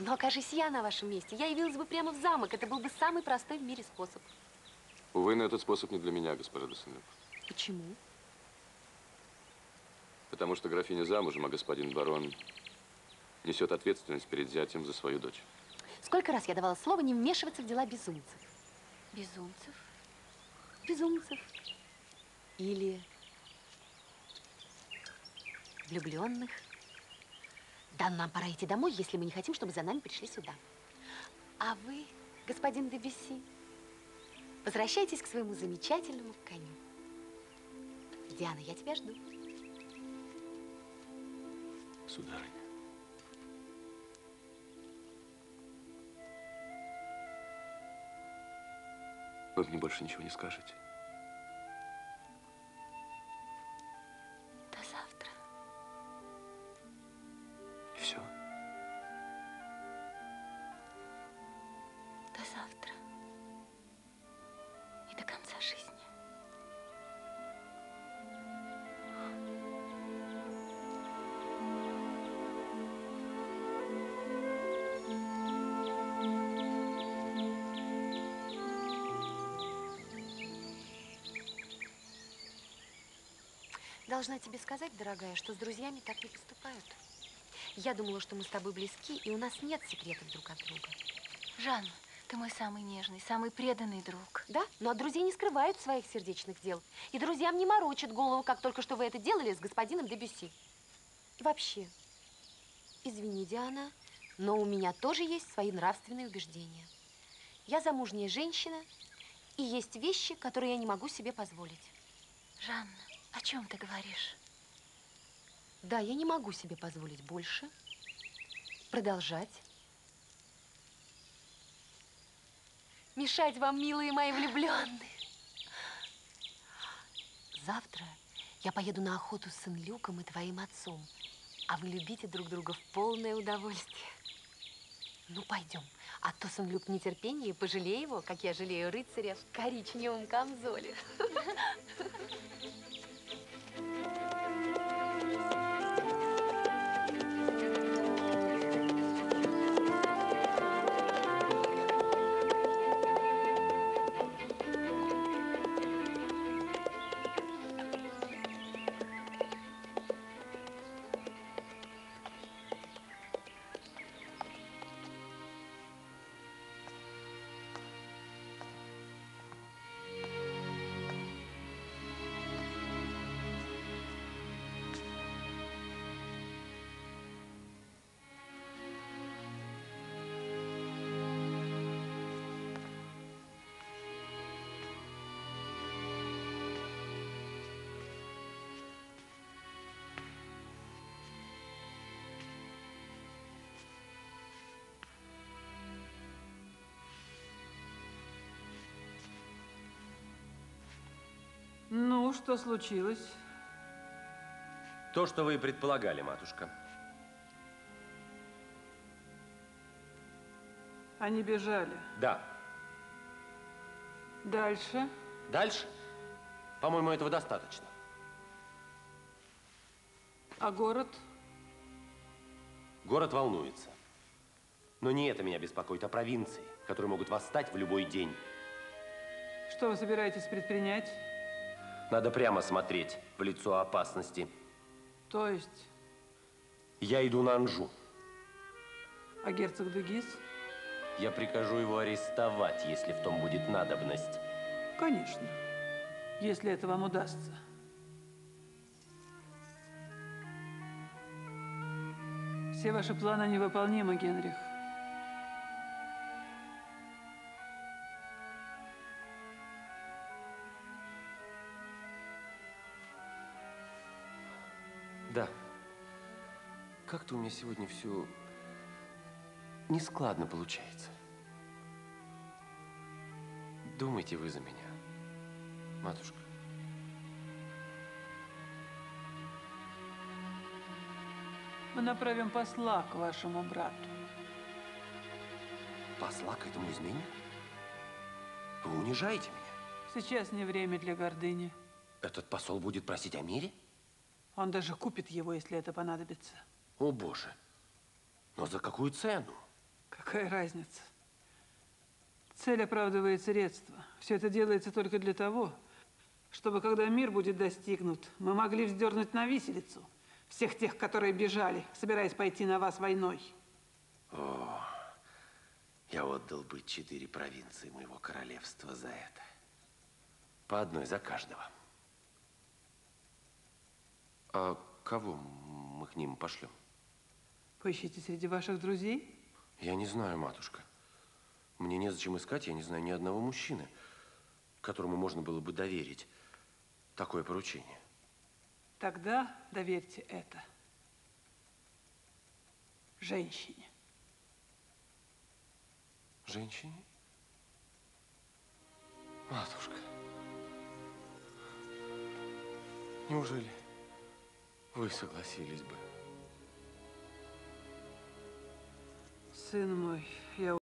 Но окажись я на вашем месте, я явилась бы прямо в замок. Это был бы самый простой в мире способ. Увы, но этот способ не для меня, госпожа де Сен-Люк. Почему? Потому что графиня замужем, а господин барон несет ответственность перед зятем за свою дочь. Сколько раз я давала слово не вмешиваться в дела безумцев? Безумцев? Безумцев. Или влюбленных. Да, нам пора идти домой, если мы не хотим, чтобы за нами пришли сюда. А вы, господин де Бюсси, возвращайтесь к своему замечательному коню. Диана, я тебя жду. Сударыня. Вы мне больше ничего не скажете? До завтра. И все? До завтра. И до конца жизни. Должна тебе сказать, дорогая, что с друзьями так не поступают. Я думала, что мы с тобой близки, и у нас нет секретов друг от друга. Жанна, ты мой самый нежный, самый преданный друг. Да? Но от друзей не скрывают своих сердечных дел. И друзьям не морочат голову, как только что вы это делали с господином де Бюсси. И вообще, извини, Диана, но у меня тоже есть свои нравственные убеждения. Я замужняя женщина, и есть вещи, которые я не могу себе позволить. Жанна, о чем ты говоришь? Да, я не могу себе позволить больше продолжать мешать вам, милые мои влюбленные. Завтра я поеду на охоту с Сен-Люком и твоим отцом, а вы любите друг друга в полное удовольствие. Ну, пойдем, а то Сен-Люк в нетерпении, пожалей его, как я жалею рыцаря в коричневом камзоле. Ну, что случилось? То, что вы и предполагали, матушка. Они бежали. Да. Дальше? Дальше? По-моему, этого достаточно. А город? Город волнуется. Но не это меня беспокоит, а провинции, которые могут восстать в любой день. Что вы собираетесь предпринять? Надо прямо смотреть в лицо опасности. То есть? Я иду на Анжу. А герцог де Гиз? Я прикажу его арестовать, если в том будет надобность. Конечно, если это вам удастся. Все ваши планы невыполнимы, Генрих. Да. Как-то у меня сегодня все нескладно получается. Думайте вы за меня, матушка. Мы направим посла к вашему брату. Посла к этому изменнику? Вы унижаете меня? Сейчас не время для гордыни. Этот посол будет просить о мире? Он даже купит его, если это понадобится. О, Боже! Но за какую цену? какая разница? Цель оправдывает средства. Все это делается только для того, чтобы, когда мир будет достигнут, мы могли вздернуть на виселицу всех тех, которые бежали, собираясь пойти на вас войной. О, я отдал бы 4 провинции моего королевства за это. По одной за каждого. А кого мы к ним пошлем? Поищите среди ваших друзей. Я не знаю, матушка. Мне незачем искать, я не знаю ни одного мужчины, которому можно было бы доверить такое поручение. Тогда доверьте это женщине. Женщине? Матушка, неужели вы согласились бы? Сын мой, я